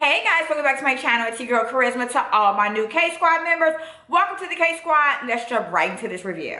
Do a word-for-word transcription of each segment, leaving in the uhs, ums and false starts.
Hey guys, welcome back to my channel. It's your girl Charisma. To all my new K Squad members, welcome to the K Squad. Let's jump right into this review.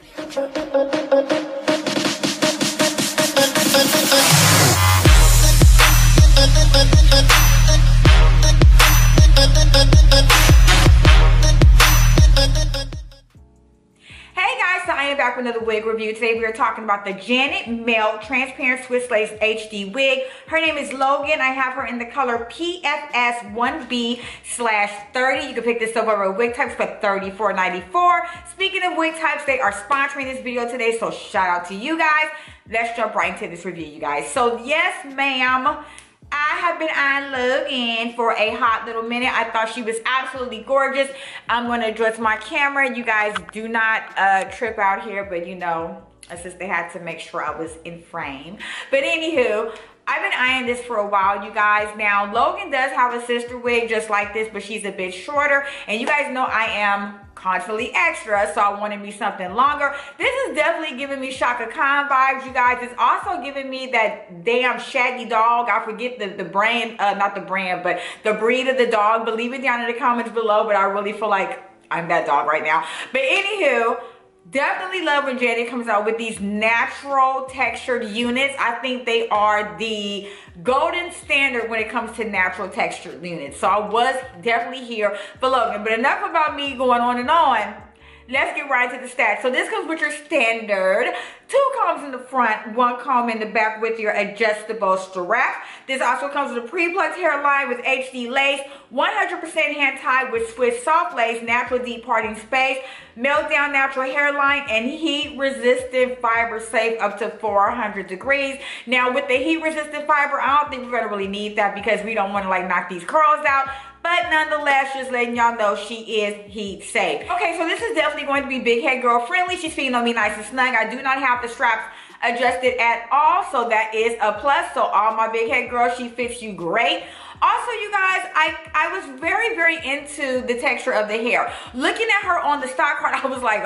Hey guys, so I am back with another wig review. Today we are talking about the Janet Mel Transparent Swiss Lace H D wig. Her name is Logan. I have her in the color P F S one B slash thirty. You can pick this up over at Wig Types for thirty-four ninety-four. Speaking of wig types, they are sponsoring this video today, so shout out to you guys. Let's jump right into this review, you guys. So yes, ma'am, I have been eyeing Logan for a hot little minute. I thought she was absolutely gorgeous. I'm going to adjust my camera. You guys do not uh, trip out here, but you know, it's just they had to make sure I was in frame. But anywho, I've been eyeing this for a while, you guys. Now, Logan does have a sister wig just like this, but she's a bit shorter. And you guys know I am constantly extra, so I wanted me something longer. This is definitely giving me Chaka Khan vibes, you guys. It's also giving me that damn shaggy dog. I forget the, the brand, uh, not the brand, but the breed of the dog. But leave it down in the comments below, but I really feel like I'm that dog right now. But anywho, definitely love when Janet comes out with these natural textured units. I think they are the golden standard when it comes to natural textured units. So I was definitely here for Logan. But enough about me going on and on. Let's get right to the stats. So this comes with your standard two combs in the front, one comb in the back with your adjustable strap. This also comes with a pre-plucked hairline with H D lace, one hundred percent hand tied with Swiss soft lace, natural deep parting space, melt down natural hairline, and heat resistant fiber safe up to four hundred degrees. Now with the heat resistant fiber, I don't think we're gonna really need that because we don't want to like knock these curls out. But nonetheless, just letting y'all know she is heat safe. Okay, so this is definitely going to be big head girl friendly. She's feeding on me nice and snug. I do not have the straps adjusted at all, so that is a plus. So all my big head girls, she fits you great. Also, you guys, I, I was very, very into the texture of the hair. Looking at her on the stock card, I was like,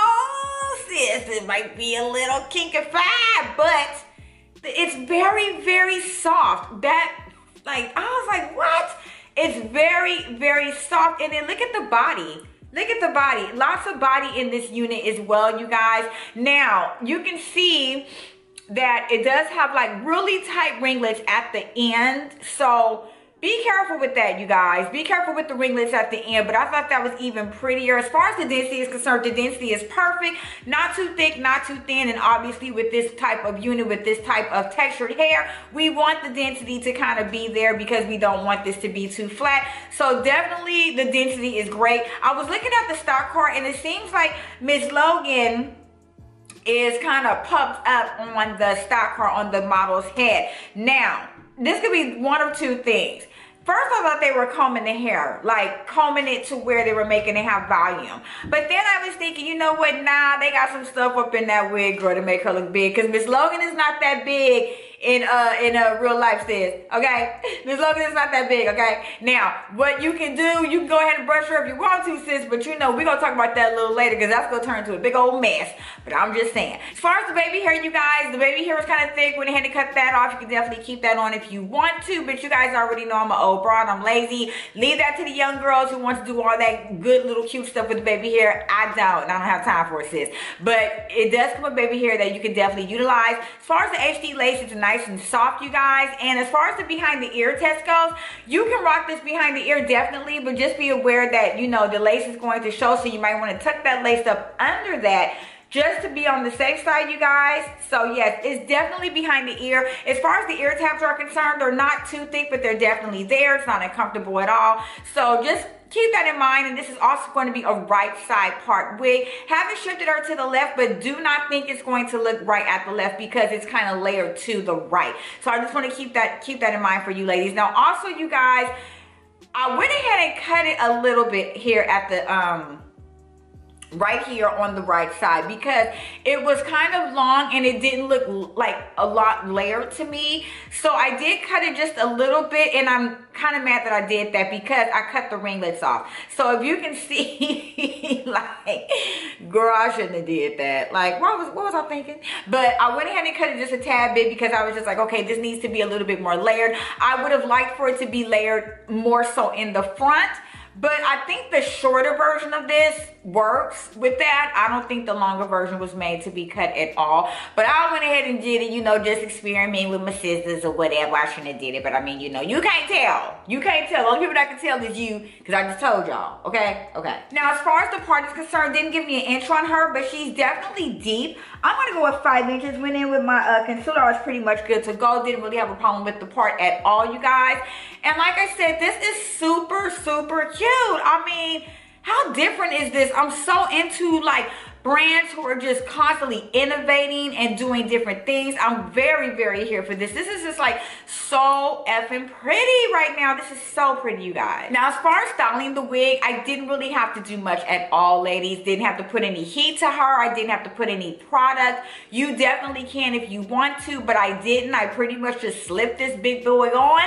oh, sis, it might be a little kinkified, but it's very, very soft. That, like, I was like, what? It's very, very soft. And then look at the body. Look at the body. Lots of body in this unit as well, you guys. Now, you can see that it does have like really tight ringlets at the end. So be careful with that, you guys. Be careful with the ringlets at the end. But I thought that was even prettier. As far as the density is concerned, the density is perfect. Not too thick, not too thin. And obviously with this type of unit, with this type of textured hair, we want the density to kind of be there because we don't want this to be too flat. So definitely the density is great. I was looking at the stock card and it seems like Miss Logan is kind of puffed up on the stock card on the model's head. Now, this could be one of two things. First, I thought they were combing the hair, like combing it to where they were making it have volume. But then I was thinking, you know what? Nah, they got some stuff up in that wig, girl, to make her look big. Because Miss Logan is not that big in uh in a uh, real life, sis. Okay, Miss Logan is not that big. Okay. Now, what you can do, you can go ahead and brush her if you want to, sis. But you know, we're gonna talk about that a little later because that's gonna turn into a big old mess. But I'm just saying. As far as the baby hair, you guys, the baby hair was kind of thick. Went ahead and cut that off. You can definitely keep that on if you want to. But you guys already know I'm an old broad. I'm lazy. Leave that to the young girls who want to do all that good little cute stuff with the baby hair. I don't. I don't have time for it, sis. But it does come with baby hair that you can definitely utilize. As far as the H D lace, it's nice and soft, you guys. And as far as the behind the ear test goes, you can rock this behind the ear definitely, but just be aware that, you know, the lace is going to show, so you might want to tuck that lace up under that just to be on the safe side, you guys. So yes, it's definitely behind the ear. As far as the ear tabs are concerned, they're not too thick, but they're definitely there. It's not uncomfortable at all. So just keep that in mind. And this is also going to be a right side part wig. Haven't shifted her to the left, but do not think it's going to look right at the left because it's kind of layered to the right. So I just want to keep that keep that in mind for you ladies. Now also, you guys, I went ahead and cut it a little bit here at the um right here on the right side because it was kind of long and it didn't look like a lot layered to me. So I did cut it just a little bit, and I'm kind of mad that I did that because I cut the ringlets off. So if you can see, like, girl, I shouldn't have did that. Like, what was, what was I thinking? But I went ahead and cut it just a tad bit because I was just like, okay, this needs to be a little bit more layered. I would have liked for it to be layered more so in the front. But I think the shorter version of this works with that. I don't think the longer version was made to be cut at all. But I went ahead and did it, you know, just experimenting with my scissors or whatever. I shouldn't have did it, but I mean, you know, you can't tell. You can't tell. The only people that can tell is you, because I just told y'all, okay? Okay. Now, as far as the part is concerned, didn't give me an inch on her, but she's definitely deep. I'm going to go with five inches. Went in with my uh, concealer. I was pretty much good to go. Didn't really have a problem with the part at all, you guys. And like I said, this is super, super cute. I mean, how different is this? I'm so into like brands who are just constantly innovating and doing different things. I'm very, very here for this. This is just like so effing pretty right now. This is so pretty, you guys. Now, as far as styling the wig, I didn't really have to do much at all, ladies. Didn't have to put any heat to her. I didn't have to put any product. You definitely can if you want to, but I didn't. I pretty much just slipped this big wig on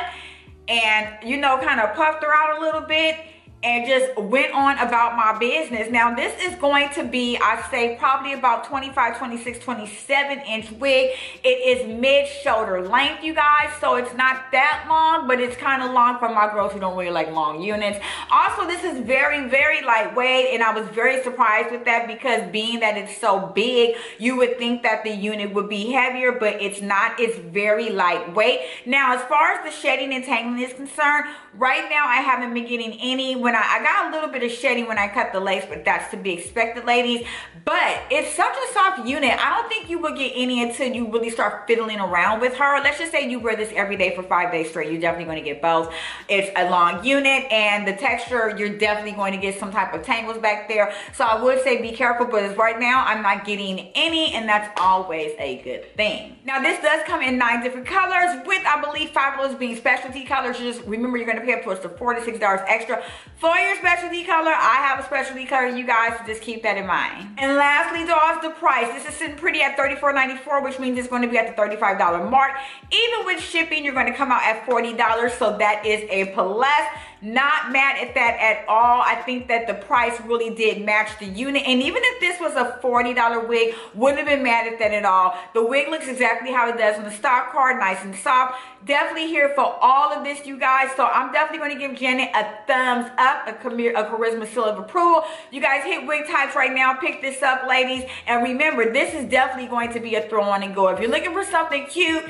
and, you know, kind of puffed her out a little bit and just went on about my business. Now, this is going to be, I say, probably about twenty-five, twenty-six, twenty-seven inch wig. It is mid-shoulder length, you guys, so it's not that long, but it's kind of long for my girls who don't really like long units. Also, this is very, very lightweight, and I was very surprised with that because being that it's so big, you would think that the unit would be heavier, but it's not. It's very lightweight. Now, as far as the shedding and tangling is concerned, right now I haven't been getting any. When I, I got a little bit of shedding when I cut the lace, but that's to be expected, ladies. But it's such a soft unit. I don't think you will get any until you really start fiddling around with her. Let's just say you wear this every day for five days straight. You're definitely going to get both. It's a long unit, and the texture, you're definitely going to get some type of tangles back there. So I would say be careful, but as right now, I'm not getting any, and that's always a good thing. Now, this does come in nine different colors, with, I believe, five of those being specialty colors. You just remember you're going to pay up towards the four to six dollars extra for your specialty color. I have a specialty color, you guys, so just keep that in mind. And lastly, dolls, the price. This is sitting pretty at thirty-four ninety-four, which means it's going to be at the thirty-five dollar mark. Even with shipping, you're going to come out at forty dollars, so that is a plus. Not mad at that at all. I think that the price really did match the unit, and even if this was a forty dollar wig, wouldn't have been mad at that at all. The wig looks exactly how it does on the stock card, nice and soft. Definitely here for all of this, you guys, so I'm definitely going to give Janet a thumbs up, a, a Charisma seal of approval. You guys hit wig types right now, pick this up, ladies, and remember, this is definitely going to be a throw on and go. If you're looking for something cute,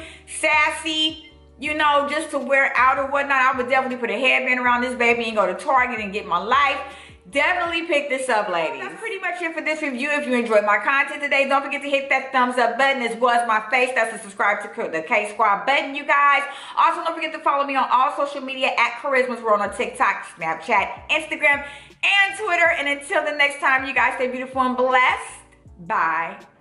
sassy, you know, just to wear out or whatnot, I would definitely put a headband around this baby and go to Target and get my life. Definitely pick this up, ladies. That's pretty much it for this review. If you enjoyed my content today, don't forget to hit that thumbs up button, as well as my face. That's the subscribe to the K Squad button, you guys. Also, don't forget to follow me on all social media at Charismas. We're on TikTok, Snapchat, Instagram, and Twitter. And until the next time, you guys stay beautiful and blessed. Bye.